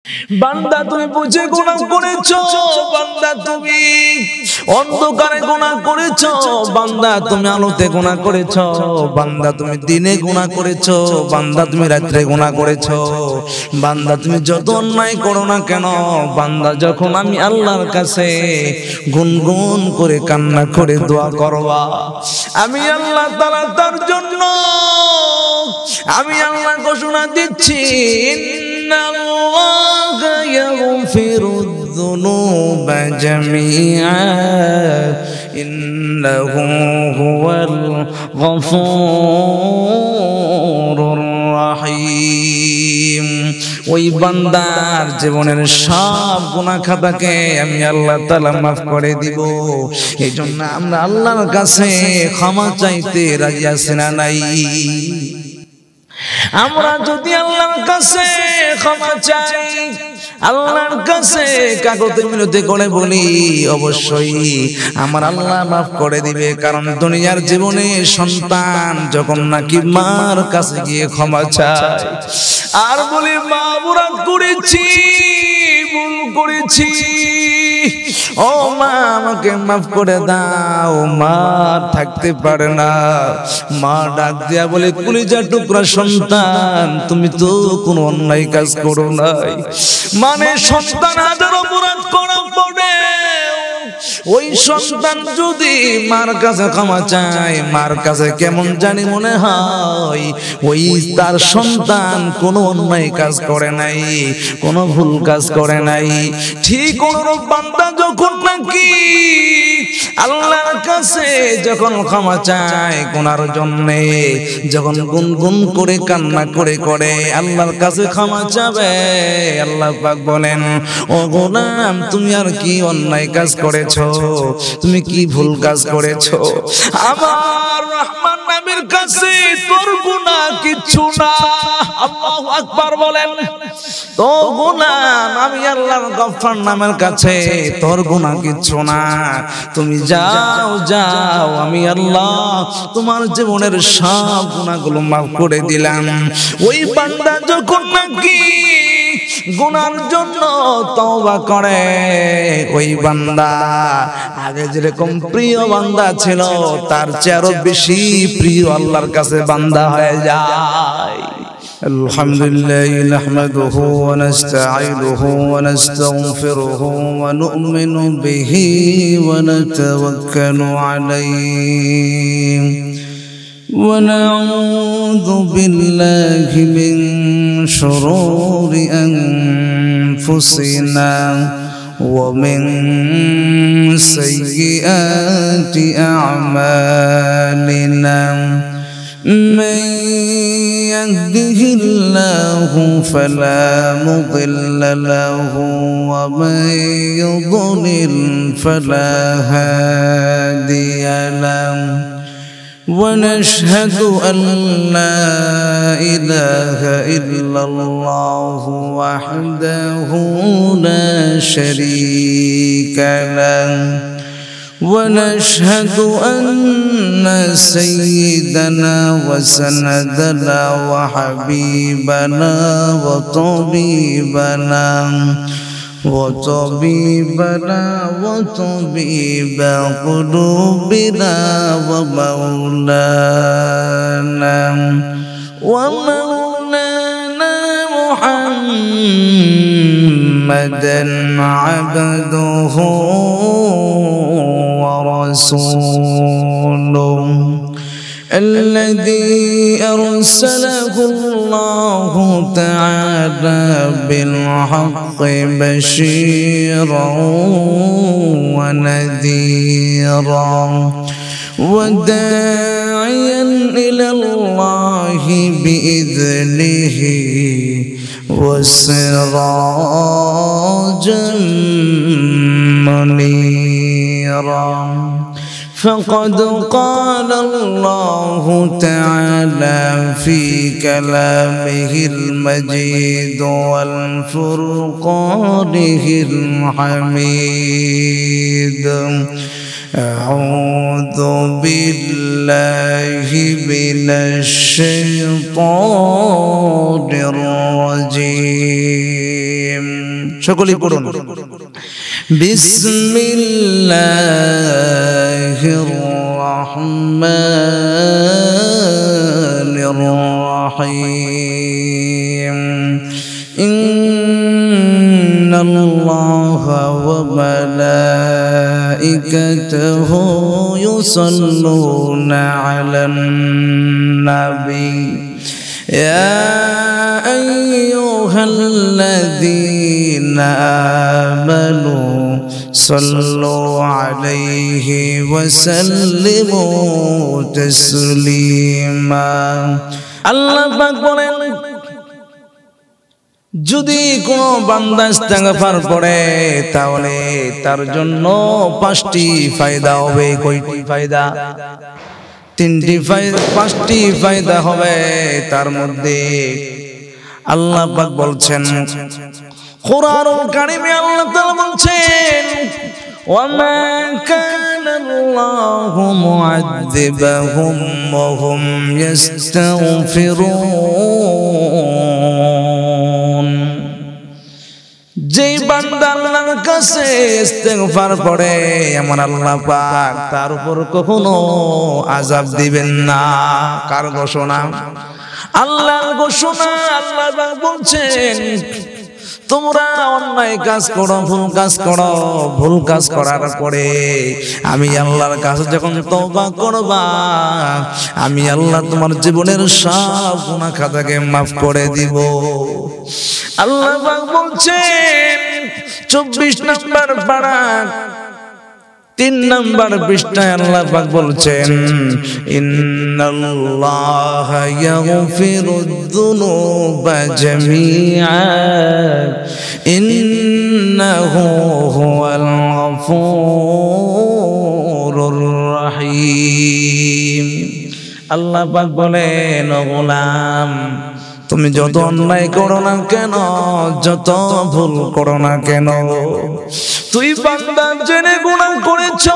বান্দা তুমি বুঝে গুনাহ করেছো, বান্দা তুমি অন্ধকারে গুনাহ করেছো, বান্দা তুমি আলোতে গুনাহ করেছো, বান্দা তুমি দিনে গুনাহ করেছো, বান্দা তুমি রাত্রে গুনাহ করেছো। বান্দা তুমি যত অন্যায় করো না কেন, বান্দা যখন আমি আল্লাহর কাছে গুনগুন করে কান্না করে দোয়া করবা, আমি আল্লাহ তাআলা তার জন্য আমি আল্লাহ ঘোষণা দিচ্ছি, ইন্নাল্লাহা ইয়াগফিরুয যুনুবা জামিআ ইন্নাহু হুয়াল গফুরুর রাহিম। ওই বান্দার জীবনের সব গুনাহ খাতাকে আমি আল্লাহ তাআলা মাফ করে দিব। এই জন্য আমরা আল্লাহর কাছে ক্ষমা চাইতে রাজি আছি না নাই? আমরা যদি আল্লাহর কাছে ক্ষমা চাই, আল্লাহর কাছে কাগজে মিনতি করে বলি, অবশ্যই আমার আল্লাহ মাফ করে দিবে। কারণ দুনিয়ার জীবনে সন্তান যখন নাকি মার কাছে গিয়ে ক্ষমা চায় আর বলি, মা অপরাধ করেছি, ভুল করেছি, ও মা আমাকে মাফ করে দাও, মা থাকতে পারে না, মা ডাক দিয়া বলে, কলিজার টুকরা সন্তান তুমি তো কোনো অন্যায় কাজ করো নাই। মানে সন্তান হাজার অপরাধ করার পরে ওই সন্তান যদি মার কাছে ক্ষমা চায়, মার কাছে কেমন জানি মনে হয় ওই তার সন্তান কোনো অন্যায় কাজ করে নাই, কোনো ভুল কাজ করে নাই। ঠিক অনুরূপ বান্দা যখন নাকি আল্লাহর কাছে যখন ক্ষমা চায় গুনার জন্যে, যখন গুনগুন করে কান্না করে করে আল্লাহর কাছে ক্ষমা চাবে, আল্লাহ পাক বলেন, ও গোলাম তুমি আর কি অন্যায় কাজ করেছো, তুমি কি ভুল কাজ করেছো? আমার রহমান নামের কাছে তোর গুনাহ কিচ্ছু না। আল্লাহু আকবার বলেন। তো গোলাম আমি আল্লাহর গফফার নামের কাছে তোর গুনাহ কিচ্ছু না, তুমি যাও যাও, আমি আল্লাহ তোমার জীবনের সব গুনাহগুলো মাফ করে দিলাম। ওই বান্দা যখন নাকি গুনার জন্য তওবা করে, ওই বান্দা আগে যেরকম প্রিয় বান্দা ছিল তার চেয়ে আরো বেশি প্রিয় আল্লাহর কাছে বান্দা হয়ে যায়। আলহামদুলিল্লাহ নাহমাদুহু ওয়া নাস্তাঈনুহু ওয়া নাস্তাগফিরুহু ওয়া নু'মিনু বিহি ওয়া নাতাওয়াক্কালু আলাইহি ونعوذ بالله من شرور أنفسنا ومن سيئات أعمالنا من يهده الله فلا مضل له ومن يضلل فلا هادي له ونشهد أن لا إله إلا الله وحده لا شريك له ونشهد أن سيدنا وسندنا وحبيبنا وطبيب قلوبنا ومولانا محمدا عبده ورسوله الذي أرسله الله تعالى بالحق بشيرا ونذيرا وداعيا إلى الله بإذنه وسراجا منيرا فقد قال الله تعالى في كلامه المجيد والفرقانه الحميد أعوذ بالله من الشيطان الرجيم সকলেই পড়ুন বিসমিল্লাহির রহমানির রহিম ইন্নাল্লাহা ওয়া মালাইকাতাহু ইউসাল্লুনা আলান নাবী يا أيها الذين آمنوا صلوا عليه وسلموا تسليما আল্লাহ পাক বলেন যদি কোন বান্দা ইস্তেগফার করে তাহলে তার জন্য 5টি ফায়দা হবে। কয়টি ফায়দা? 3টি ফায়দা, 5টি ফায়দা হবে। তার মধ্যে আল্লাহ পাক বলছেন কুরআনুল কারীমে আল্লাহ তাআলা বলছেন ওয়া মা কানাল্লাহু মুআযযিবাহুম ওয়া হুম ইস্তাগফিরুন। যেই বান্দা আল্লাহর কাছে ইস্তেগফার করে আমার আল্লাহ পাক তার উপর কখনো আযাব দিবেন না। কার ঘোষণা? আল্লাহর ঘোষণা। আল্লাহ পাক বলছেন তোমরা অন্যায় কাজ করো, ভুল কাজ করো, ভুল কাজ করার পরে আমি আল্লাহর কাছে যখন তওবা করবা আমি আল্লাহ তোমার জীবনের সব গুনাহ খাতাকে মাফ করে দিব। আল্লাহ পাক বলছেন 24 নম্বর পারা 3 নম্বর পৃষ্ঠায় আল্লাহ পাক বলছেন ইন্নাল্লাহা ইয়াগফিরুদ যুনুবা জামিআ ইন্নাহু হুয়াল গফুরুর রহিম। আল্লাহ পাক বলেন ও গোলাম তুমি যত অন্যায় করো না কেন, যত ভুল করো না কেন, তুই বান্দা জেনে গুনাহ করেছো,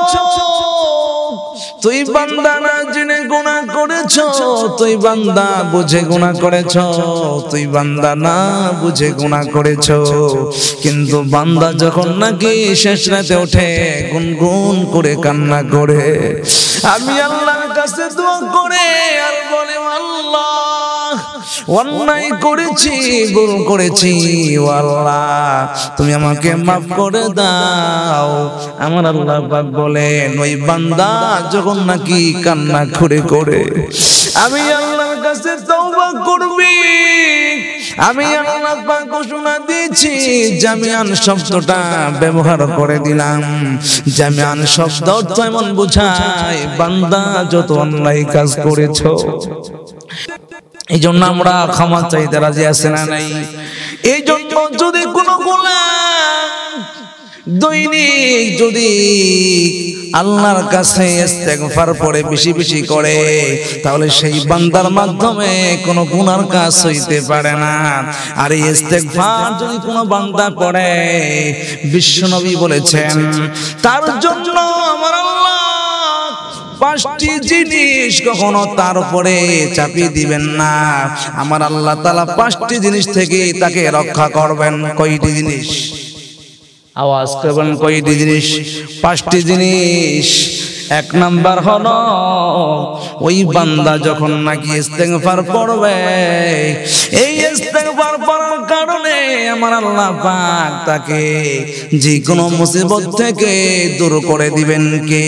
তুই বান্দা না জেনে গুনাহ করেছো, তুই বান্দা বুঝে গুনাহ করেছো, তুই বান্দা না বুঝে গুনাহ করেছো, কিন্তু বান্দা যখন নাকি শেষ রাতে ওঠে গুনগুন করে কান্না করে আমি আল্লাহর কাছে দোয়া করে আর বলে আল্লাহ অন্যায় করেছি, ভুল করেছি, ও আল্লাহ তুমি আমাকে মাফ করে দাও। আমার আল্লাহ পাক বলেন ওই বান্দা যখন নাকি কান্না করে করে আমি আল্লাহর কাছে তওবা করবি, আমি আল্লাহ পাক ঘোষণা দিয়েছি জামিআন শব্দটা ব্যবহার করে দিলাম। জামিআন শব্দ অর্থ এমন বোঝায় বান্দা যত অন্যায় কাজ করেছো। এই জন্য আমরা ক্ষমা চাইতে রাজি আছি না নাই? এই জন্য যদি কোনো গোলাম দৈনিক যদি আল্লাহর কাছে ইস্তেগফার পড়ে বেশি বেশি করে তাহলে সেই বান্দার মাধ্যমে কোনো গুনার কাজ হইতে পারে না। আর এই ইস্তেগফার যদি কোনো বান্দা করে বিশ্বনবী বলেছেন তার জন্য আমার আল্লাহ 5টি জিনিস কখনো তার উপরে চাপিয়ে দিবেন না। আমার আল্লাহ তাআলা 5টি জিনিস থেকে তাকে রক্ষা করবেন। কয়টি জিনিস? আওয়াজ করবেন কয়টি জিনিস? 5টি জিনিস। 1 নাম্বার হলো ওই বান্দা যখন নাকি ইস্তেগফার পড়বে এই ইস্তেগফার পড়ার কারণে আমার আল্লাহ পাক তাকে যে কোনো মুসিবত থেকে দূর করে দিবেন। কে?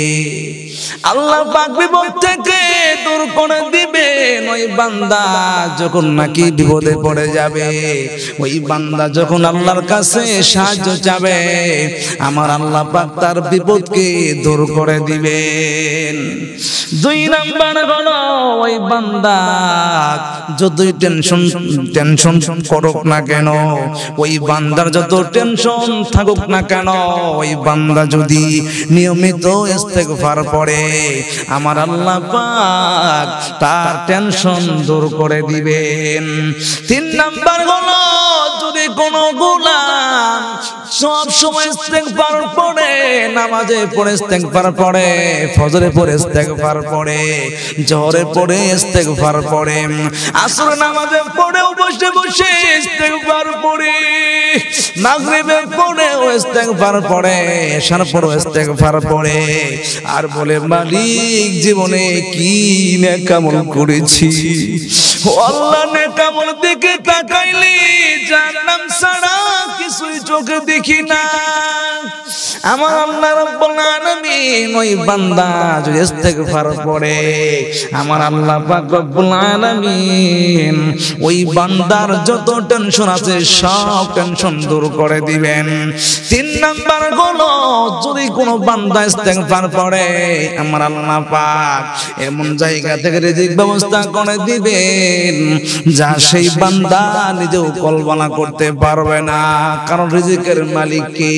আল্লাহ পাক বিপদ থেকে দূর করে দিবেন। ওই বান্দা যখন নাকি বিপদে পড়ে যাবে, ওই বান্দা যখন আল্লাহর কাছে সাহায্য চাবে আমার আল্লাহ পাক তার বিপদকে দূর করে দিবেন। 2 নাম্বার হলো ওই বান্দা যতই টেনশন করুক না কেন, ওই বান্দার যত টেনশন থাকুক না কেন, ওই বান্দা যদি নিয়মিত ইস্তেগফার পড়ে আমার আল্লাহ পাক তার টেনশন দূর করে দিবেন। 3 নাম্বার হলো যদি কোনো গোলাম সব সময় ইস্তেগফার পড়ে, নামাজে পড়ে ইস্তেগফার পড়ে, ফজরে পড়ে ইস্তেগফার পড়ে, জোহরে পড়ে ইস্তেগফার পড়ে, আসর নামাজে পড়েও বসে বসে ইস্তেগফার পড়ে, মাগরিবে পড়েও ইস্তেগফার পড়ে, এশার পড়েও ইস্তেগফার পড়ে, আর বলে মালিক জীবনে কি নেকামল করেছি, ও আল্লাহ নেকামল দিকে তাকাইলে জাহান্নাম ছাড়া কিছুই চোখে দেখি না। আমার আল্লাহ রাব্বুল আলামিন ওই বান্দা যদি ইস্তেগফার পড়ে, আমার আল্লাহ পাক রব্বুল আলামিন ওই বান্দার যত টেনশন আছে সব টেনশন দূর করে দিবেন। 3 নাম্বার হলো যদি কোনো বান্দা ইস্তেগফার পড়ে, আমার আল্লাহ পাক এমন জায়গা থেকে রিজিক ব্যবস্থা করে দিবেন যা সেই বান্দা নিজেও কল্পনা করতে পারবে না। কারণ রিজিকের মালিক কে?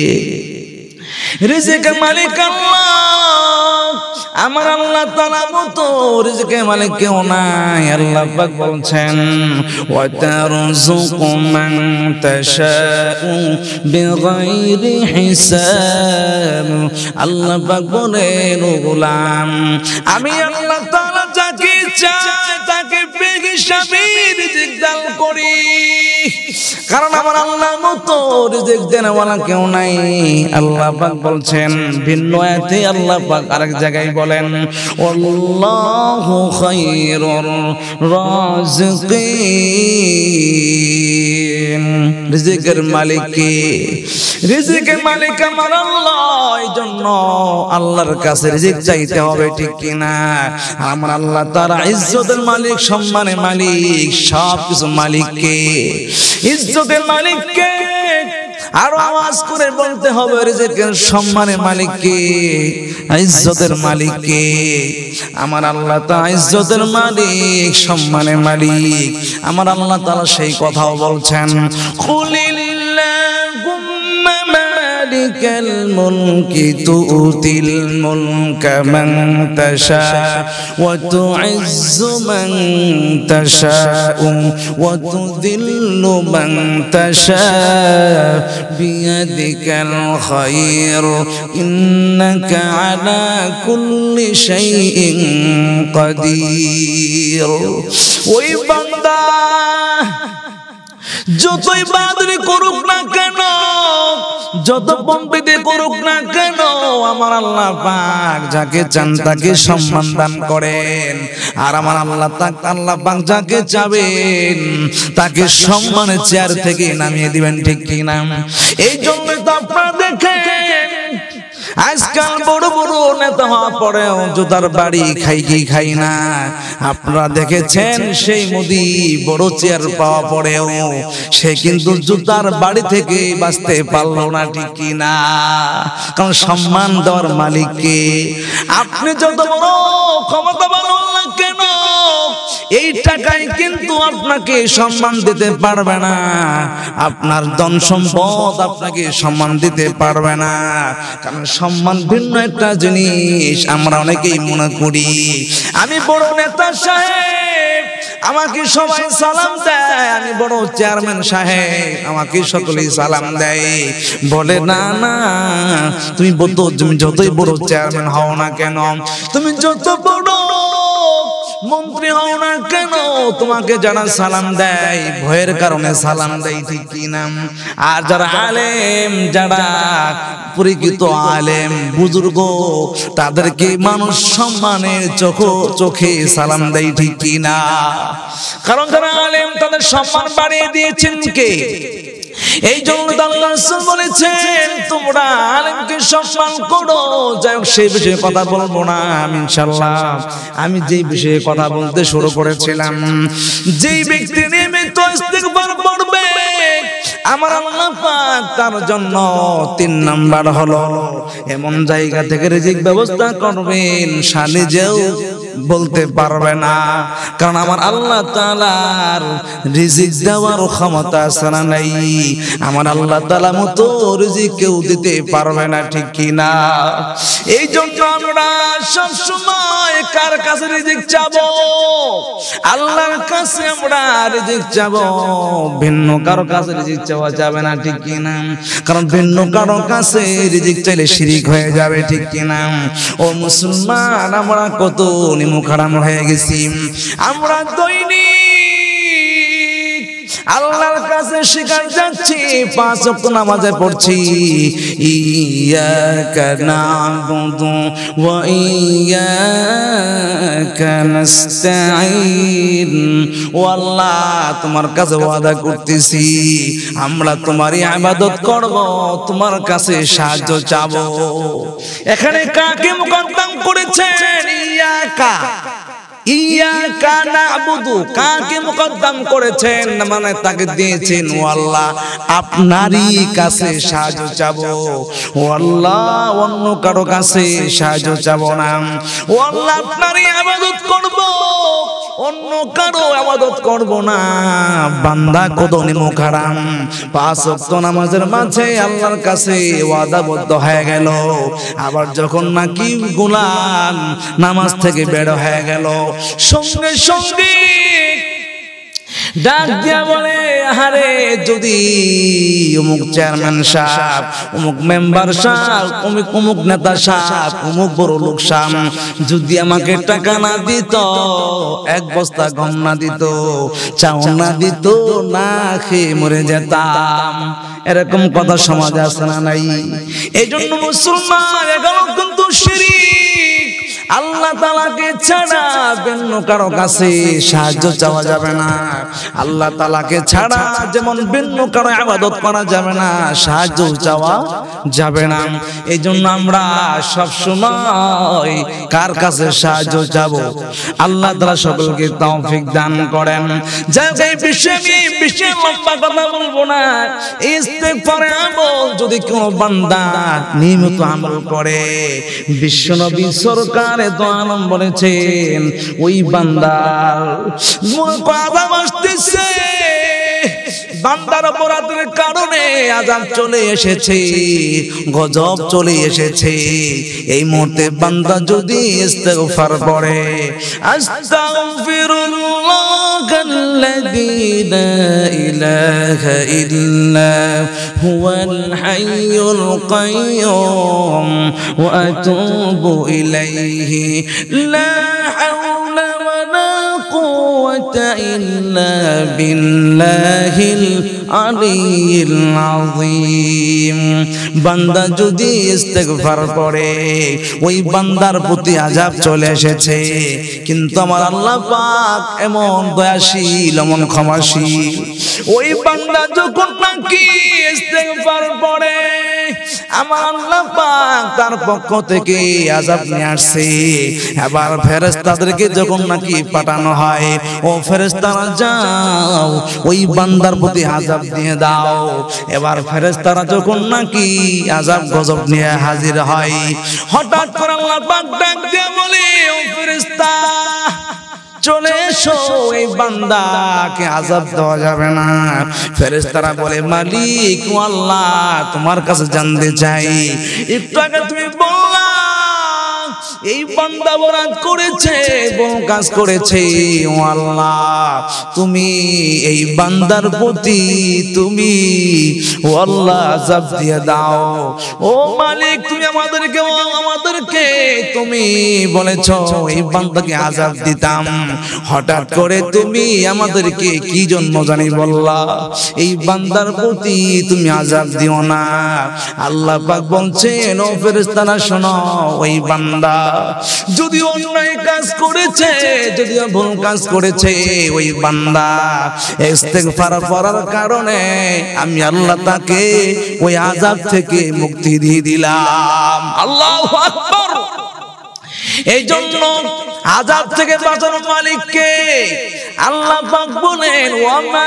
রিজিকের মালিক আল্লাহ। আমার আল্লাহ তাআলা মতো রিজিকের মালিক কেউ নাই। আল্লাহ পাক বলছেন ওয়া তারযুকু মান তাশাউ বিগাইরি হিসাব। আল্লাহ পাক বলেন ও গোলাম, আমি আল্লাহ তাআলা যাকে চাই তাকে বেহিসাবি রিজিক দান করি। কারণ আমার আল্লাহর মতো রিজিক দেনওয়ালা কেউ নাই। আল্লাহ পাক বলছেন ভিন্ন আয়াতে, আল্লাহ পাক আরেক জায়গায় বলেন আল্লাহু খায়রুর রাযিকিন। রিজিকের মালিক কে? রিজিকের মালিক আমার আল্লাহ। এইজন্য আল্লাহর কাছে রিজিক চাইতে হবে, ঠিক কি না? আমার আল্লাহ তাআলা ইজ্জতের মালিক, সম্মানের মালিক, সবকিছু মালিক কে? ইজ্জতের মালিক কে? আরো আওয়াজ করে বলতে হবে রিজিকের সম্মানের মালিক কে? ইজ্জতের মালিক কে? আমার আল্লাহ তাআলা ইজ্জতের মালিক, সম্মানের মালিক। আমার আল্লাহ তাআলা সেই কথাও বলছেন কুলিল্লাহুম্মা মালিকাল মুলকি তুতিল মুলকা মান তাশা ওয়া তুইজ্জু মান তাশা ওয়া তুযিল্লু মান তাশা বিয়াদিকাল খায়র ইন্নাকা আলা কুল্লি শাইইন কাদির। ওই বান্দা যতই বাদরি করুক না কেন, যত পণ্ডিতে করুক না কেন, আমার আল্লাহ পাক যাকে চান তাকে সম্মান দান করেন। আর আমার আল্লাহ পাক যাকে চাবেন তাকে সম্মানের চেয়ার থেকে নামিয়ে দিবেন, ঠিক কি না? এই জন্য তো আপনারা দেখেন আজকাল বড় বড় নেতা হওয়া পরেও জুতার বাড়ি খাই কি খাই না। আপনারা দেখেছেন সেই মোদি বড় চেয়ার পাওয়া পরেও সে কিন্তু জুতার বাড়ি থেকে বাঁচতে পারলো না, ঠিক কি না? কারণ সম্মান দেওয়ার মালিক কে? আপনি যত বড় ক্ষমতাবান হন না কেন, এই টাকায় কিন্তু আপনাকে সম্মান দিতে পারবে না। আপনার ধন সম্পদ আপনাকে সম্মান দিতে পারবে না। কারণ সম্মান ভিন্ন একটা জিনিস। আমরা অনেকেই মনে করি আমি বড় নেতা সাহেব, আমাকে সবাই সালাম দেয়, আমি বড় চেয়ারম্যান সাহেব, আমাকে সকলেই সালাম দেয়। বলে না না, তুমি যতই বড় চেয়ারম্যান হও না কেন, তুমি যত বড় মন্ত্রী হও না কেন, তোমাকে যারা সালাম দেয় ভয়ের কারণে সালাম দেয়, ঠিক কি না? আর যারা আলেম, যারা পরিচিত আলেম বুজুর্গ, তাদেরকে মানুষ সম্মানের চোখে সালাম দেয়, ঠিক কি না? কারণ যারা আলেম তাদের সম্মান বাড়িয়ে দিয়েছেন কে? এই জন্য আল্লাহ রাসূল বলেছেন তোমরা আলেমকে সম্মান করো। যাই হোক, সেই বিষয়ে কথা বলবো না আমি ইনশাআল্লাহ। আমি যেই বিষয়ে কথা বলতে শুরু করেছিলাম, যেই ব্যক্তি নিয়মিত ইস্তিগফার পড়বে আমার আল্লাহ পাক তার জন্য 3 নাম্বার হলো এমন জায়গা থেকে রিজিক ব্যবস্থা করবেন সে নিজেও বলতে পারবে না, কারণ আমার আল্লাহ তাআলার রিজিক দেওয়ার ক্ষমতা আছে না নাই? আমার আল্লাহ তাআলা মতো রিজিক কেউ দিতে পারবে না, ঠিক কি না? এই জন্য আমরা সব সময় কার কাছে রিজিক চাবো? আল্লাহর কাছে আমরা রিজিক চাবো, ভিন্ন কারো কাছে রিজিক চাওয়া যাবে না, ঠিক কি না? কারণ ভিন্ন কারো কাছে রিজিক চাইলে শিরিক হয়ে যাবে, ঠিক কি না? ও মুসলমান, আমরা কত নিমুখ হারাম হয়ে গেছি। আমরা দৈনিক আল্লাহর কাছে শিকার যাচ্ছি, 5 ওয়াক্ত নামাজে পড়ছি, ইয়াকা না'বুদু ওয়া ইয়াকা নাস্তাঈন। ও আল্লাহ, তোমার কাছে ওয়াদা করতেছি আমরা তোমারই ইবাদত করব, তোমার কাছে সাহায্য চাবো। এখানে কাকে মুকদ্দম করেছেন? ইয়াকা, ইয়াকা না'বুদু, কাকে মুকদ্দম করেছেন? মানে তাকে দিয়েছেন ও আল্লাহ আপনারই কাছে সাহায্য চাবো। ও আল্লাহ, অন্য কারো কাছে সাহায্য চাবো না। ও আল্লাহ, আপনারই ইবাদত করব, অন্য কারো ইবাদত করব না। বান্দা কত নিমুখ হারাম, 5 ওয়াক্ত নামাজের মাঝে আল্লাহর কাছে ওয়াদাবদ্ধ হয়ে গেল, আবার যখন নাকি গোলাম নামাজ থেকে বের হয়ে গেল, সঙ্গে সঙ্গে ডাক দিয়া বলে, আরে যদি অমুক চেয়ারম্যান সাহেব, অমুক মেম্বার সাহেব, অমুক নেতা সাহেব, অমুক বড় লোক সাহেব যদি আমাকে টাকা না দিত, 1 বস্তা গম না দিত, চাউল না দিত, না খেয়ে মরে যেতাম। এরকম কথা সমাজে আছে না নাই? এই জন্য মুসলমান এগুলো কিন্তু শিরক। আল্লাহ তাআলাকে ছাড়া ভিন্ন কারো কাছে সাহায্য চাওয়া যাবে না। আল্লাহ তাআলাকে ছাড়া যেমন ভিন্ন কারো ইবাদত করা যাবে না, সাহায্য চাওয়া যাবে না। এই জন্য আমরা সব সময় কার কাছে সাহায্য চাবো? আল্লাহ তাআলা সকলকে তৌফিক দান করেন। যে বিষয়ে লম্বা কথা বলবো না, ইস্তেগফারে আমল যদি কোনো বান্দা নিয়মিত আমল করে, বিশ্বনবী সরকার দোয়ালম বলেছেন ওই বান্দার আযাব আসতেছে, বান্দার অপরাধের কারণে আযাব চলে এসেছে, গজব চলে এসেছে। এই মুহূর্তে বান্দা যদি ইস্তেগফার পড়ে, আস্তাগফিরুল্লাহাল্লাযী লা ইলাহা ইল্লা হুয়াল হাইয়ুল কাইয়্যুম ওয়া আতুবু ইলাইহি লা হাওলা ওয়ালা কুওয়াতা ইল্লা বিল্লাহিল আলিয়্যিল আযীম। বান্দা যদি ইস্তেগফার করে, ওই বান্দার প্রতি আযাব চলে এসেছে, কিন্তু আমার আল্লাহ পাক এমন দয়াশীল, এমন ক্ষমাশীল, ওই বান্দা যখন নাকি ইস্তেগফার পড়ে, আমার আল্লাহ পাক তার পক্ষ থেকে আযাব নিয়ে আসছে। এবার ফেরেশতাদেরকে যখন নাকি পাঠানো হয়, ও ফেরেশতারা যাও ওই বান্দার প্রতি আযাব দিয়ে দাও। এবার ফেরেশতারা যখন নাকি আযাব গজব নিয়ে হাজির হয়, হঠাৎ করে আল্লাহ পাক ডাক দিয়ে বলে, ও ফেরেশতা চলে এসো, এই বান্দাকে আযাব দেওয়া যাবে না। ফেরেশতারা বলে, মালিক ও আল্লাহ, তোমার কাছে জানতে চাই, একটু আগে তুমি বললা এই বান্দা অপরাধ করেছে, কোন কাজ করেছে, ও আল্লাহ তুমি এই বান্দার প্রতি তুমি ও আল্লাহ আযাব দিয়ে দাও। ও মালিক, তুমি আমাদেরকে তুমি বলেছো এই বান্দাকে আযাব দিতাম, হঠাৎ করে তুমি আমাদেরকে কি জন্য জানি বললা এই বান্দার প্রতি তুমি আযাব দিও না। আল্লাহ পাক বলছেন, ও ফেরেশতারা শোনো, ওই বান্দা যদি অন্যায় কাজ করেছে, যদি ভুল কাজ করেছে, ওই বান্দা ইস্তেগফার করার কারণে আমি আল্লাহ তাকে ওই আযাব থেকে মুক্তি দিয়ে দিলাম। আল্লাহু আকবার। এই জন্য আযাব থেকে বাঁচানোর মালিক কে? আল্লাহ পাক বলেন, ওয়া মা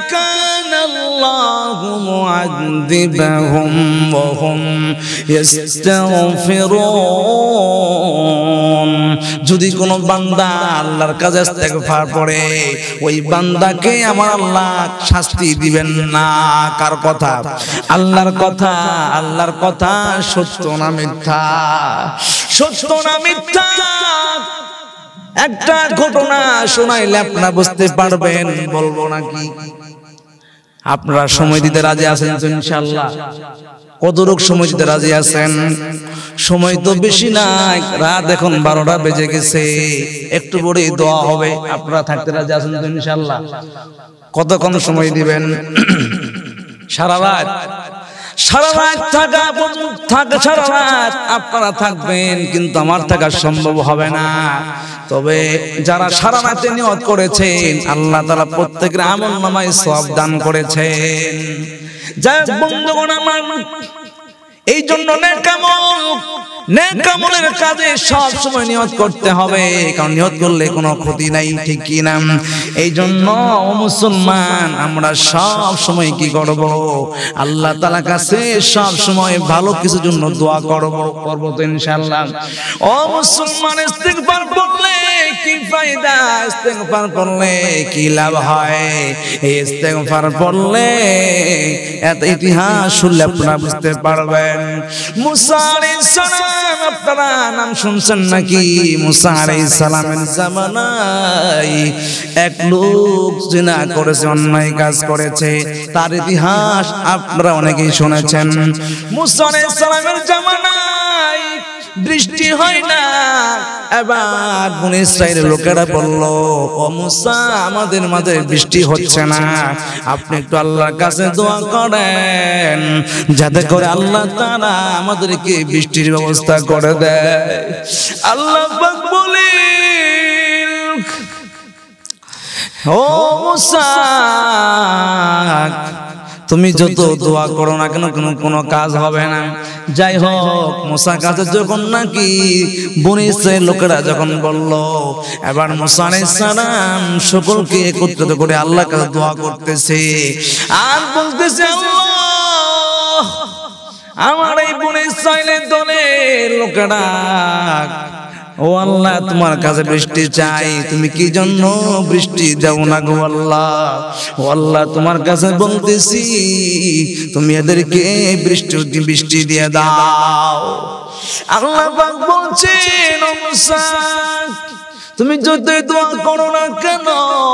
কানাল্লাহু মুআযিবাহুম ওয়া হুম ইস্তাগফিরুন। যদি কোনো বান্দা আল্লাহর কাছে ইস্তেগফার পড়ে ওই বান্দাকে আমার আল্লাহ শাস্তি দিবেন না। কার কথা? আল্লাহর কথা। আল্লাহর কথা সত্য না মিথ্যা? সত্য না মিথ্যা? একটা ঘটনা শোনাইলে আপনারা বুঝতে পারবেন, বলবো নাকি? আপনারা সময় দিতে রাজি আছেন তো ইনশাআল্লাহ? কতটুক সময় দিতে রাজি আছেন? সময় তো বেশি নাই, রাত এখন 12টা বেজে গেছে, একটু পরে দোয়া হবে। আপনারা থাকতে রাজি আছেন তো ইনশাআল্লাহ? কতক্ষণ সময় দিবেন? সারা রাত? সারা রাত সারা রাত আপনারা থাকবেন, কিন্তু আমার থাকা সম্ভব হবে না। তবে যারা সারা রাতে নিয়ত করেছেন আল্লাহ তাআলা প্রত্যেকের আমলনামায় সওয়াব দান করেছেন। যাই বন্ধুগণ আমার, এই জন্য নেক আমলের কাজে সব সময় নিয়ত করতে হবে, কারণ নিয়ত করলে কোনো ক্ষতি নাই, ঠিক কি না? এই জন্য ও মুসলমান, আমরা সব সময় কি করব? আল্লাহ তাআলার কাছে সব সময় ভালো কিছুর জন্য দোয়া করব তো ইনশাআল্লাহ। ও মুসলমান, ইস্তিগফার করলে কি ফায়দা? ইস্তিগফার করলে কি লাভ হয়? এই ইস্তিগফার পড়লে এত ইতিহাস শুনলে আপনারা বুঝতে পারবেন। মুসা আলাইহিস সালাম, আপনারা নাম শুনছেন নাকি? মুসা আলাইহিস সালামের জামানায় এক লোক জিনা করেছে, অন্যায় কাজ করেছে, তার ইতিহাস আপনারা অনেকেই শুনেছেন। মুসা আলাইহিস সালামের জামানায় বৃষ্টি হয় না। এবার বনি ইসরাইলের লোকেরা বলল, ও মুসা, আমাদের মাঝে বৃষ্টি হচ্ছে না, আপনি একটু আল্লাহর কাছে দোয়া করেন যাতে করে আল্লাহ তাআলা আমাদেরকে বৃষ্টির ব্যবস্থা করে দেয়। আল্লাহ পাক বলেন, ও মুসা, তুমি যত দোয়া করো না কেন কোনো কাজ হবে না। যাই হোক, মুসা কাছে যখন নাকি বনি ইসরাইল লোকেরা যখন বলল, এবার মুসা আলাইহিস সালাম সকলকে একত্রিত করে আল্লাহর কাছে দোয়া করতেছে আর বলতেছে, আল্লাহ, আমার এই বনি ইসরাইলের দলের লোকেরা, ও আল্লাহ, তোমার কাছে বৃষ্টি চাই, তুমি কি জন্য বৃষ্টি দাও না গো আল্লাহ? ও আল্লাহ, তোমার কাছে বলতেছি, তুমি এদেরকে বৃষ্টি দিয়ে দাও। আল্লাহ পাক বলছেন, ও মুসা, তুমি যতই দোয়া করো না কেন,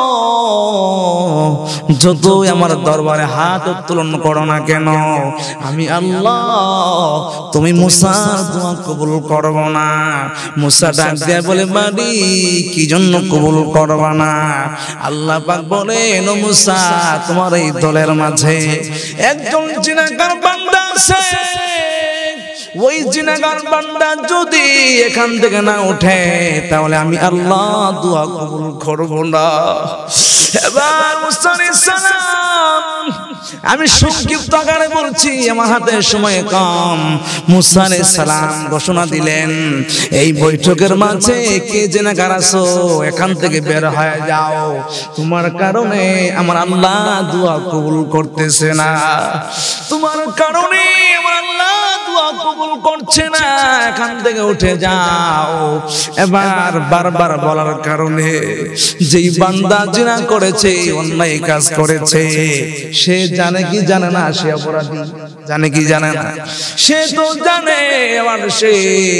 যতই আমার দরবারে হাত উত্তোলন করো না কেন, আমি আল্লাহ তুমি মুসার দোয়া কবুল করব না। মুসা ডাক দিয়ে বলে, বাড়ি কি জন্য কবুল করবা না? আল্লাহ পাক বলেন, ও মুসা, তোমার এই দলের মাঝে একজন জিনাকার বান্দা আছে, ওই জিনাগার বান্দা যদি এখান থেকে না ওঠে তাহলে আমি আল্লাহ দোয়া কবুল করব না। এবার মুসা আলাইহিস সালাম, আমি সংক্ষিপ্ত আকারে বলছি, আমার হাতে সময় কম। মুসা আলাইহিস সালাম ঘোষণা দিলেন, এই বৈঠকের মাঝে কে জিনাগার আছো, এখান থেকে বের হয়ে যাও, তোমার কারণে আমার আল্লাহ দোয়া কবুল করতেছে না, তোমার কারণে আমার আল্লাহ দোয়া কবুল করছে না, এখান থেকে উঠে যাও। এবার বারবার বলার কারণে যেই বান্দা জিনা করেছে, অন্যায় কাজ করেছে, সে জানে কি জানে না সে অপরাধী? জানে কি জানে না? সে তো জানে। এবার সে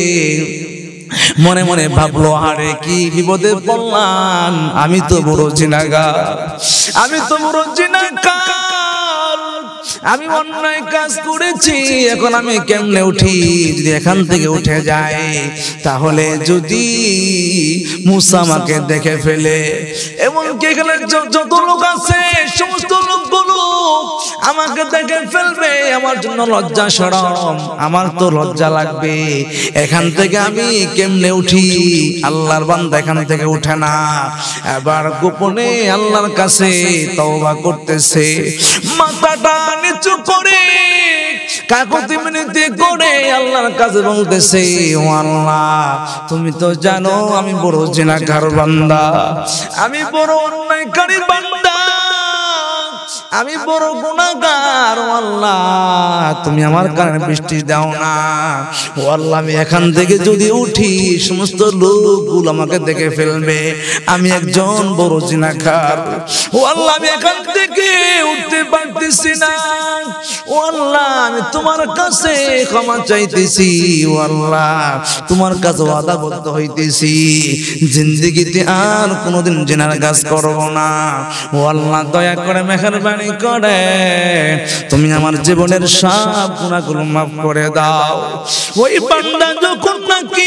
মনে মনে ভাবলো, আরে কি বিপদে পড়লাম, আমি তো বড় জিনাগার, আমি তো বড় জিনাগার, আমি অন্যায় কাজ করেছি, এখন আমি কেমনে উঠি? যদি এখান থেকে উঠে যায় তাহলে যদি মুসা আমাকে দেখে ফেলে, এমনকি এখানে যত লোক আছে সমস্ত লোকগুলো আমাকে দেখে ফেলবে, আমার জন্য লজ্জা শরম, আমার তো লজ্জা লাগবে, এখান থেকে আমি কেমনে উঠি? আল্লাহর বান্দা এখান থেকে উঠে না। এবার গোপনে আল্লাহর কাছে তওবা করতেছে, মাথাটা নিচু করে কাকুতি মিনতি করে আল্লাহর কাছে বলতেছে, ও আল্লাহ, তুমি তো জানো আমি বড় জিনাকার বান্দা, আমি বড় অন্যায়কারী বান্দা, আমি বড় গুনাহগার। ও আল্লাহ, তুমি আমার কারণে বৃষ্টি দাও না। ও আল্লাহ, আমি এখান থেকে যদি উঠি সমস্ত লোকগুলো আমাকে দেখে ফেলবে, আমি একজন বড় জিনাকার। ও আল্লাহ, আমি এখান থেকে উঠতে পারতেছি না। ও আল্লাহ, আমি তোমার কাছে ক্ষমা চাইতেছি। ও আল্লাহ, তোমার কাছে ওয়াদাবদ্ধ হইতেছি, জিন্দেগিতে আর কোনোদিন জিনার কাজ করব না। ও আল্লাহ, দয়া করে মেহেরবানি করে তুমি আমার জীবনের সব গুনাহগুলো মাফ করে দাও। ওই বান্দা যখন নাকি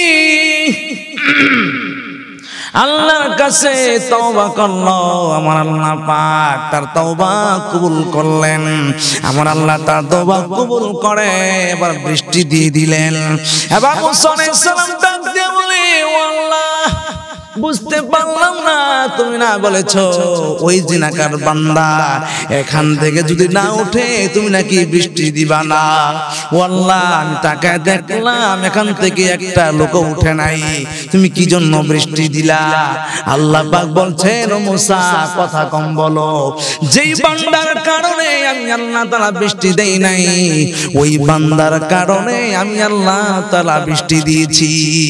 আল্লাহর কাছে তওবা করলো, আমার আল্লাহ পাক তার তওবা কবুল করলেন। আমার আল্লাহ তার তওবা কবুল করে এবার বৃষ্টি দিয়ে দিলেন। এবার মুসা আলাইহিস সালাম ডাক দিয়ে বলে, ও আল্লাহ, বুঝতে পারলাম না তুমি না বলেছো ওই জিনাকার বান্দা এখান থেকে যদি না উঠে তুমি নাকি বৃষ্টি দিবা না। ও আল্লাহ, আমি তাকায় দেখলাম এখান থেকে একটা লোক উঠে নাই, তুমি কি জন্য বৃষ্টি দিলা? আল্লাহ পাক বলছেন, ও মুসা, কথা কম বলো, যেই বান্দার কারণে আমি আল্লাহ তাআলা বৃষ্টি দেই নাই, ওই বান্দার কারণে আমি আল্লাহ তাআলা বৃষ্টি দিয়েছি।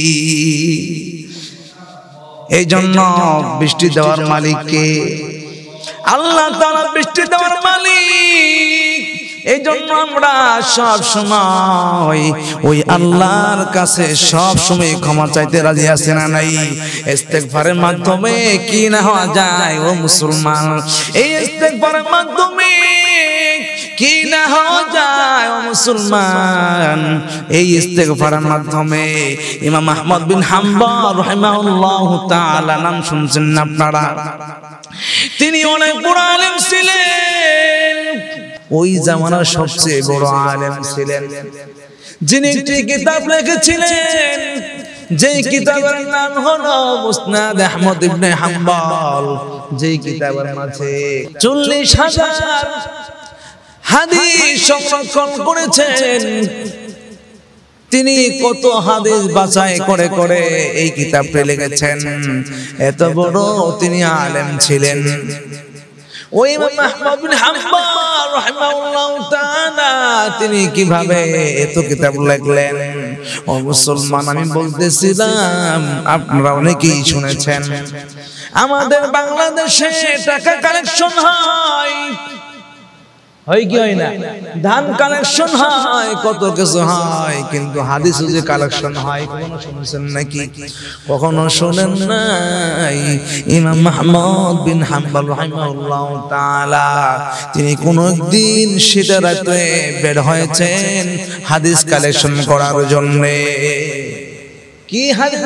এই জন্য বৃষ্টি দেওয়ার মালিক কে? আল্লাহ তাআলা বৃষ্টি দেওয়ার মালিক। এই জন্য আমরা সব সময় ওই আল্লাহর কাছে সব সময় ক্ষমা চাইতে রাজি আছি না নাই? ইস্তেগফারের মাধ্যমে কি না হওয়া যায় ও মুসলমান? এই ইস্তেগফারের মাধ্যমে কি না হওয়া যায় ও মুসলমান? এই ইস্তেগফারের মাধ্যমে ইমাম আহমদ বিন হাম্বল রাহিমাহুল্লাহু তাআলা, নাম শুনছেন না আপনারা? তিনি অনেক বড় আলেম ছিলেন, ওই জামানার সবচেয়ে বড় আলেম ছিলেন, যিনি একটি কিতাব লিখেছিলেন, যেই কিতাবের নাম হলো মুসনাদ আহমদ ইবনে হাম্বল। যেই কিতাবের মাঝে 40,000 হাদিস সংরক্ষণ করেছেন। তিনি কত হাদিস বাছাই করে করে এই কিতাবটি লিখেছেন। এত বড় তিনি আলেম ছিলেন। ওই ইমাম আহমদ বিন হাম্বল রাহিমাহুল্লাহু তাআলা তিনি কিভাবে এত কিতাব লিখলেন? ও মুসলমান, আমি বলতেছিলাম আপনারা অনেকেই শুনেছেন, আমাদের বাংলাদেশে টাকা কালেকশন হয় কি হয় না? ধান কালেকশন হয়, কত কিছু হয়, কিন্তু হাদিসও যে কালেকশন হয় কখনো শুনেছেন নাকি? কখনো শোনেন নাই? ইমাম আহমদ বিন হাম্বল রাহিমাহুল্লাহু তাআলা তিনি কোন একদিন শীতের রাতে বের হয়েছেন হাদিস কালেকশন করার জন্য। কি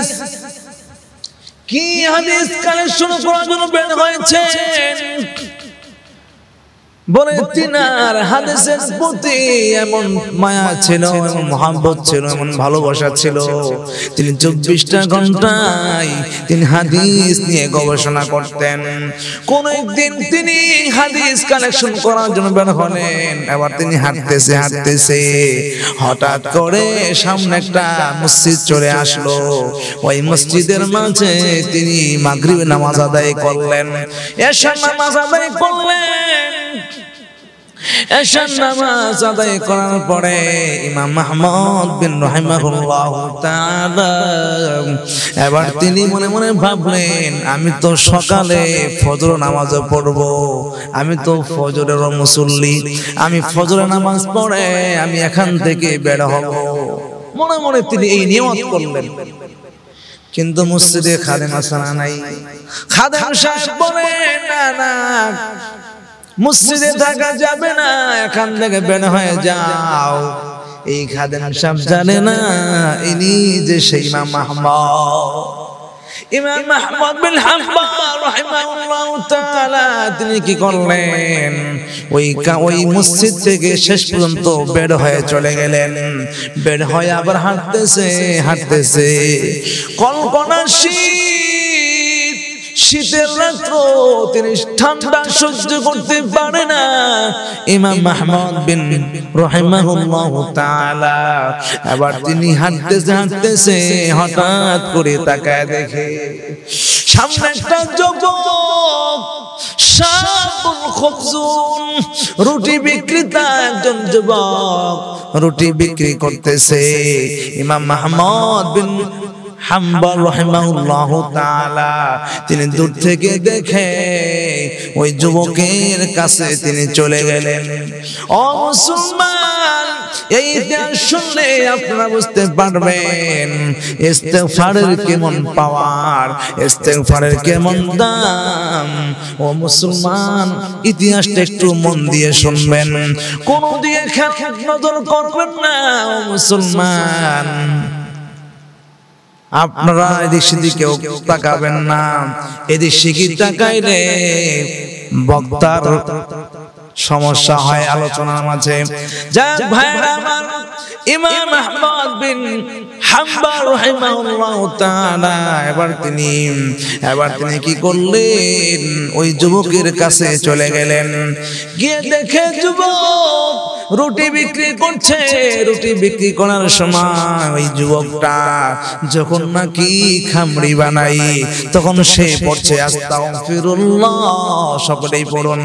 হাদিস কালেকশন করার জন্য বের হয়েছেন? বলে তিনার হাদিসের প্রতি এমন মায়া ছিল, এমন মহব্বত ছিল, এমন ভালোবাসা ছিল, তিনি 24টা ঘন্টায় তিনি হাদিস নিয়ে গবেষণা করতেন। কোন একদিন তিনি হাদিস কালেকশন করার জন্য বের হলেন। এবার তিনি হাঁটতেছে হঠাৎ করে সামনে একটা মসজিদ চলে আসলো। ওই মসজিদের মাঝে তিনি মাগরিবের নামাজ আদায় করলেন, এশার নামাজ আদায় করলেন। এশার নামাজ আদায় করার পরে ইমাম আহমদ বিন রাহিমাহুল্লাহু তাআলা এবার তিনি মনে মনে ভাবলেন, আমি তো সকালে ফজর নামাজ পড়ব, আমি তো ফজরের মুসল্লি, আমি ফজরের নামাজ পড়ে আমি এখান থেকে বের হব। মনে মনে তিনি এই নিয়ত করলেন। কিন্তু মসজিদে খাদেম আসানা নাই। খাদেম সাহেব বলে, না না, মসজিদে থাকা যাবে না, এখান থেকে বের হয়ে যাও। এই খাদেম সাহেব জানে না ইনি যে সেই ইমাম আহমদ বিন হাম্বল রাহিমাহুল্লাহু তাআলা তিনি কি করলেন? ওই মসজিদ থেকে শেষ পর্যন্ত বের হয়ে চলে গেলেন। বের হয়ে আবার হাঁটতেছে কনকনা শীতের রাত্র তিনি ঠান্ডা সহ্য করতে পারে না। ইমাম আহমদ বিন রাহিমাহুল্লাহু তাআলা এবার তিনি হাঁটতেছে হঠাৎ করে তাকায় দেখে সামনে একটা যুবক শাবুল খুবজুন, রুটি বিক্রেতা একজন যুবক রুটি বিক্রি করতেছে। ইমাম আহমদ বিন হাম্বল রাহিমাহুল্লাহু তাআলা তিনি দূর থেকে দেখে ওই যুবকের কাছে তিনি চলে গেলেন। ও মুসলমান, এই ইতিহাস শুনলে আপনারা বুঝতে পারবেন ইস্তেগফারের কেমন পাওয়ার, ইস্তেগফারের কেমন দাম। ও মুসলমান, ইতিহাসটা একটু মন দিয়ে শুনবেন, কোন দিয়ে খেয়াল নজর করবেন না। ও মুসলমান, আপনারা এদিক সেদিকেও তাকাবেন না। এদিক সেদিকে তাকাইলে বক্তার সমস্যা হয় আলোচনার মাঝে। যাক ভাইরা আমার, ইমাম আহমদ বিন হাম্বল রাহিমাহুল্লাহু তাআলা এবার তিনি কি করলেন, ওই যুবকের কাছে চলে গেলেন। গিয়ে দেখে যুবক রুটি বিক্রি করছে। রুটি বিক্রি করার সময় ওই যুবকটা যখন নাকি খামড়ি বানাই, তখন সে পড়ছে আস্তাগফিরুল্লাহ। সকলেই পড়ুন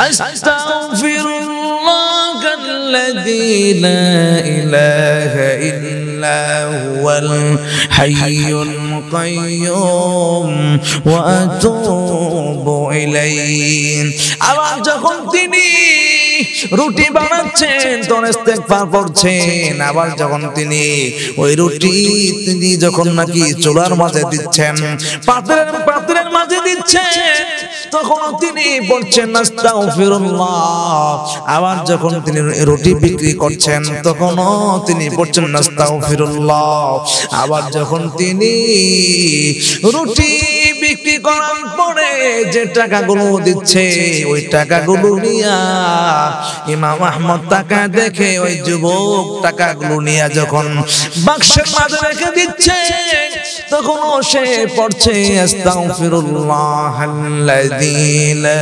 আস্তাগফিরুল্লাহাল্লাযী লা ইলাহা ইল্লা হুয়াল হাইয়ুল কাইয়্যুম ওয়া আতুবু ইলাইহি। আবার যখন তিনি রুটি বানাচ্ছেন তখন ইস্তেগফার পড়ছেন। আবার যখন তিনি ওই রুটি তিনি যখন নাকি চুলার মাঝে দিচ্ছেন, পাত্রের মাঝে দিচ্ছেন, তখন তিনি পড়ছেন আস্তাগফিরুল্লাহ। আবার যখন তিনি রুটি বিক্রি করছেন তখনও তিনি পড়ছেন আস্তাগফিরুল্লাহ। আবার যখন তিনি রুটি বিক্রি করার পরে যে টাকাগুলো দিচ্ছে ওই টাকাগুলো নিয়া ইমাম আহমদ টাকা দেখে ওই যুবক টাকাগুলো নিয়ে যখন বাক্সের মাঝে রেখে দিচ্ছে, তখন সে পড়ছে আস্তাগফিরুল্লাহাল্লাযী লা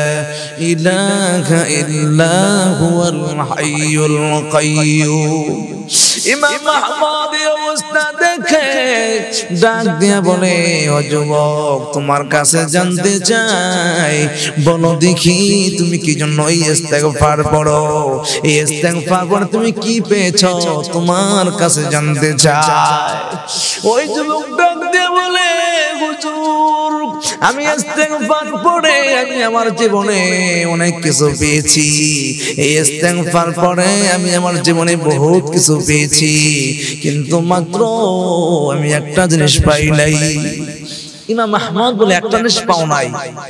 ইলাহা ইল্লা হুয়াল হাইয়ুল কাইয়্যুম। ইমাম আহমদ এই অবস্থা দেখে ডাক দিয়া বলে, ও যুবক, তোমার কাছে জানতে চাই, বলো দেখি তুমি কি জন্য এই ইস্তেগফার পড়ো, এই ইস্তেগফার পড়ে তুমি কি পেয়েছো, তোমার কাছে জানতে চাই। ওই যুবক ডাক দিয়া বলে, হুজুর, আমি ইস্তেগফার পড়ে আমি আমার জীবনে অনেক কিছু পেয়েছি। এই ইস্তেগফার পড়ে আমি আমার জীবনে বহুত কিছু পেয়েছি, কিন্তু মাত্র আমি একটা জিনিস পাই নাই। ইমাম আহমদ বলে, একটা জিনিস পাও নাই,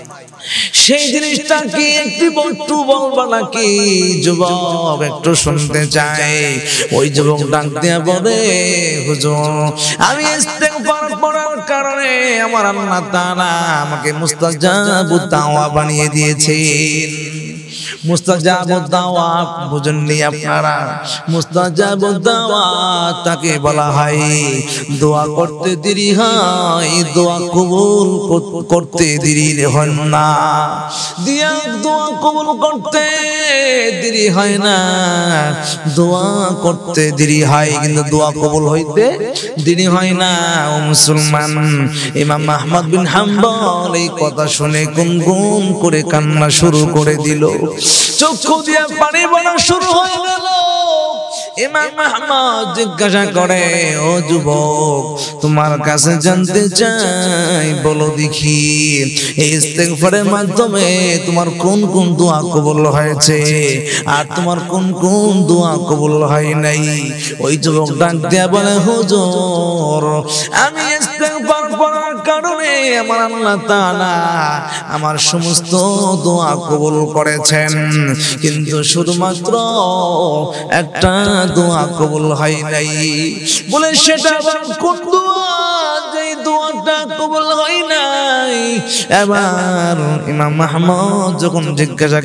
সেই জিনিসটা কি একটু বলবা নাকি? যুবক একটু শুনতে চাই। ওই যুবক ডাক দিয়া বলে, হুজুর, আমি ইস্তেগফার পড়ার কারণে আমার আল্লাহ তাআলা আমাকে মুস্তাজাবুদ দাওয়া বানিয়ে দিয়েছেন। মুস্তাজাবুদ দাওয়া বুঝেননি আপনারা? মুস্তাজাবুদ দাওয়া তাকে বলা হয় দোয়া করতে দেরি হয়, দোয়া কবুল করতে দেরি হয় না। দিয়া দোয়া কবুল করতে দেরি হয় না, দোয়া করতে দেরি হয় কিন্তু দোয়া কবুল হইতে দেরি হয় না। ও মুসলমান, ইমাম আহমদ বিন হাম্বল এই কথা শুনে গুনগুন করে কান্না শুরু করে দিল, চক্ষু দিয়ে পানি পড়া শুরু হয়ে গেল। ইমাম আহমদ জিজ্ঞাসা করে, ও যুবক, তোমার কাছে জানতে চাই, বলো দেখি এই ইস্তেগফারের মাধ্যমে তোমার কোন কোন দোয়া কবুল হয়েছে আর তোমার কোন কোন দোয়া কবুল হয় নাই? ওই যুবক ডাক দিয়া বলে, হুজুর, আমি ইস্তেগফার পড়ার কারণে আমার আল্লাহ তাআলা আমার সমস্ত দোয়া কবুল করেছেন, কিন্তু শুধুমাত্র একটা দোয়া কবুল হয় নাই। বলে, সেটা আবার কোন দোয়া? যে দোয়াটা কবুল হয় নাই। এবার ইমাম আহমদ যখন জিজ্ঞাসা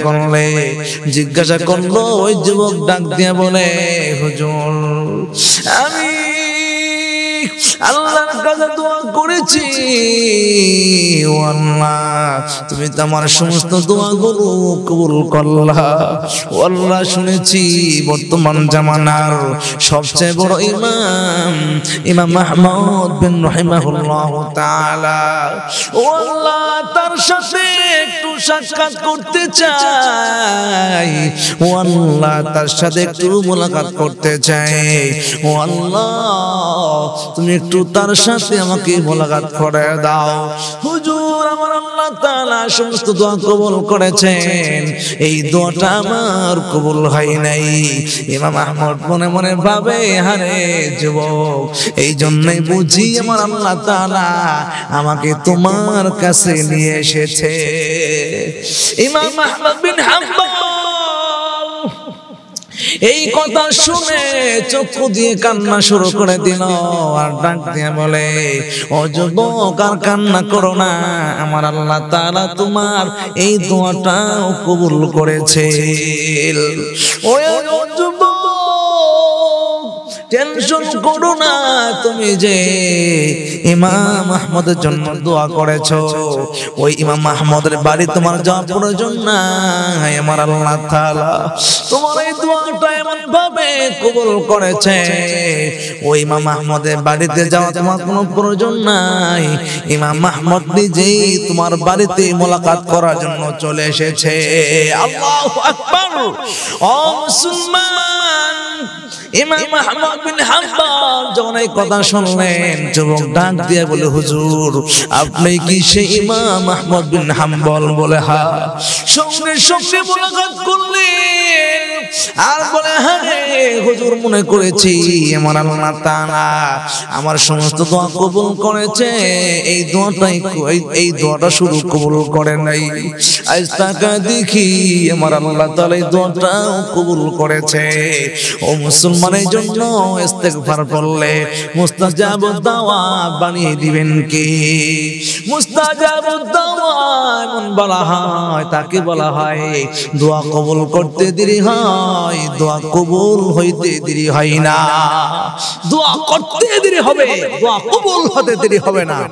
করলো, ওই যুবক ডাক দিয়ে বলে, হুজুর, আমি আল্লাহর কাছে দোয়া করেছি, ও আল্লাহ তুমি তো আমার সমস্ত দোয়াগুলো কবুল করলা। ও আল্লাহ শুনেছি বর্তমান জামানার সবচেয়ে বড় ইমাম আহমদ বিন রাহিমাহুল্লাহ তাআলা, ও আল্লাহ তার সাথে একটু সাক্ষাৎ করতে চাই, ও আল্লাহ তার সাথে একটু মোলাকাত করতে চাই। ও আল্লাহ তুমি একটু তার সাথে আমাকে মোলাকাত করে দাও। হুজুর আমার আল্লাহ তাআলা সমস্ত দোয়া কবুল করেছেন, এই দোয়াটা আমার কবুল হয় নাই। ইমাম আহমদ মনে মনে ভাবে, হারে যুবক, এই জন্যই বুঝি আমার আল্লাহ তাআলা আমাকে তোমার কাছে নিয়ে এসেছে। ইমাম আহমদ বিন হাম্বল এই কথা শুনে চক্ষু দিয়ে কান্না শুরু করে দিল, আর ডাক দিয়ে বলে, ও যুবক আর কান্না করো না, আমার আল্লাহ তাআলা তোমার এই দোয়াটাও কবুল করেছে। ও যুবক টেনশন করো না, তুমি যে ইমাম আহমদের জন্য দোয়া করেছো, ওই ইমাম আহমদের বাড়ি তোমার যাওয়ার প্রয়োজন নাই। আমার আল্লাহ তাআলা তোমার এই দোয়াটা এমন ভাবে কবুল করেছে, ওই ইমাম আহমদের বাড়িতে যাওয়া তোমার কোনো প্রয়োজন নাই। ইমাম আহমদ নিজেই তোমার বাড়িতে মোলাকাত করার জন্য চলে এসেছে। আল্লাহু আকবার। ও মুসলমান, ইমাম আহমদ বিন হাম্বল যখন এই কথা শুনলেন, যুবক ডাক দিয়ে বলে, হুজুর আপনি কি সেই ইমাম আহমদ বিন হাম্বল? বলে হ্যাঁ। সঙ্গে সঙ্গে মোলাকাত করলেন আর বলে, হ্যাঁ হুজুর মনে করেছি আমার আল্লাহ তাআলা আমার সমস্ত দোয়া কবুল করেছে, এই দোয়াটা শুধু কবুল করে নাই, আজ তাকা দেখি আমার আল্লাহ তাআলা এই দোয়াটাও কবুল করেছে। ও মুসলমানের জন্য ইস্তেগফার করলে মুস্তাজাবুদ দাওয়া বানিয়ে দিবেন কি? মুস্তাজাবুদ দাওয়া এমন বলা হয়, তাকে বলা হয় দোয়া কবুল করতে দেরি হয়, দোয়া কবুল হইতে দেরি হয় না। দোয়া করতে দেরি হবে, দোয়া কবুল হতে দেরি হবে না।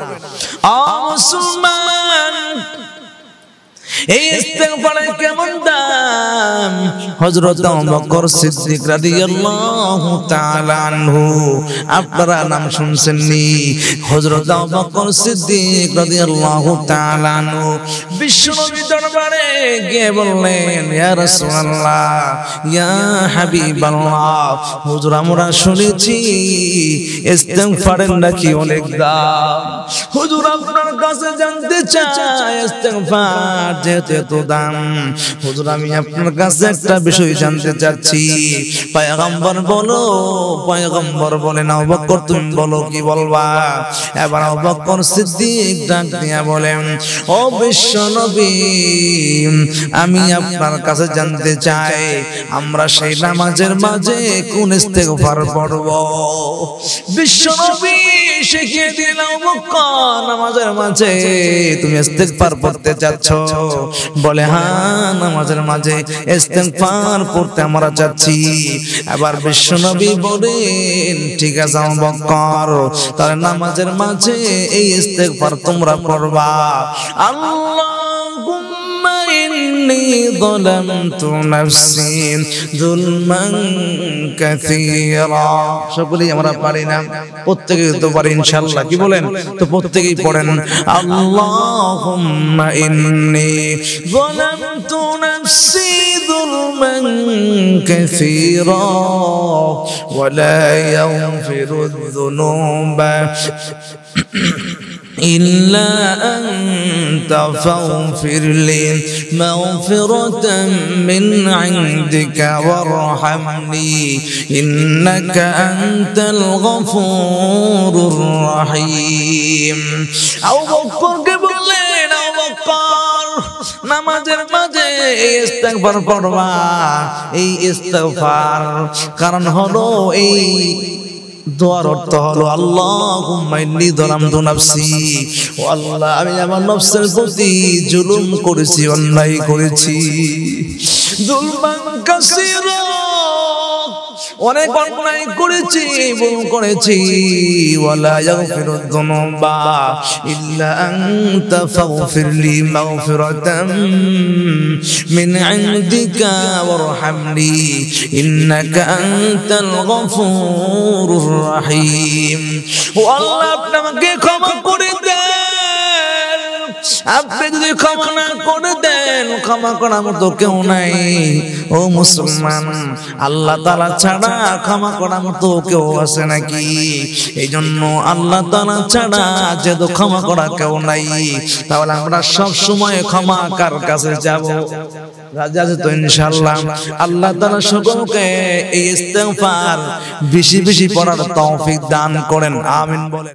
মুসলমান এই ইস্তেগফারের কেমন দাম? হযরত আবু বকর সিদ্দিক রাদিয়াল্লাহু তাআলা আনহু, আপনারা নাম শুনছেন নি? হযরত আবু বকর সিদ্দিক রাদিয়াল্লাহু তাআলা আনহু বিশ্বনবীর দরবারে গিয়ে বললেন, ইয়া রাসূলুল্লাহ, ইয়া হাবিবাল্লাহ, হুজুর আমরা শুনেছি ইস্তেগফারের নাকি অনেক দাম। হুজুর আপনার কাছে জানতে চাই ইস্তেগফার যেহেতু এত দাম, হুজুর আমি আপনার কাছে একটা বিষয় জানতে চাচ্ছি। পয়গম্বর বলো, পয়গম্বর বলেন, আবু বকর তুমি বলো, কি বলবা? এবার আবু বকর সিদ্দিক ডাক দিয়া বলেন, ও বিশ্ব নবী, আমি আপনার কাছে জানতে চাই আমরা সেই নামাজের মাঝে কোন ইস্তেগফার পড়ব? বিশ্ব নবী শিখিয়ে দিলেন, আবু বকর নামাজের মাঝে তুমি ইস্তেগফার পড়তে চাচ্ছ? বলে হ্যাঁ, নামাজের মাঝে ইস্তেগফার পড়তে আমরা চাচ্ছি। এবার বিশ্বনবী বলেন, ঠিক আছে আবু বকর, তাহলে নামাজের মাঝে এই ইস্তেগফার তোমরা পড়বা, আল্লাহুম্মা ইন্নী যালামতু নাফসি যুলমান কাসীরা। সকলেই আমরা পারি না? প্রত্যেকেই তো পারি ইনশাআল্লাহ, কি বলেন? তো প্রত্যেকেই পড়েন, আল্লাহুম্মা ইন্নী যালামতু নাফসি যুলমান কাসীরা ওয়া লা ইয়াগফিরুয যুনুবা إلا أنت فاغفر لي مغفرة من عندك وارحمني إنك أنت الغفور الرحيم. أبو بكر بولين، أبو بكر নামাজের মাঝে ইস্তেগফার পড়বা। এই ইস্তেগফার কারণ হলো, এই দোয়ার অর্থ হলো আল্লাহুম্মা ইন্নী যালামতু নাফসি, ও আল্লাহ আমি আমার নফসের প্রতি জুলুম করেছি, অন্যায় করেছি। যুলমান কাসীরা, অনেক অন্যায় করেছি, ভুল করেছি। ওয়ালা ইয়াগফিরুদ যুনুবা ইল্লা আনতা ফাগফিরলি মাগফিরাতাম মিন ইনদিকা ওয়ারহামনি ইন্নাকা আনতাল গফুরুর রহিম। ও আল্লাহ, আপনি আমাকে ক্ষমা করে দেন। আপনি যদি ক্ষমা না করে দেন, ক্ষমা করার মতো কেউ নাই। ও মুসলমান, আল্লাহ তাআলা ছাড়া ক্ষমা করার মতো কেউ আছে নাকি? এই জন্য আল্লাহ তাআলা ছাড়া যেহেতু ক্ষমা করা কেউ নাই, তাহলে আমরা সব সময় ক্ষমা কার কাছে যাব? রাজা আছে তো ইনশাআল্লাহ। আল্লাহ তাআলা সকলকে এই ইস্তেগফার বেশি বেশি পড়ার তৌফিক দান করেন, আমিন বলেন।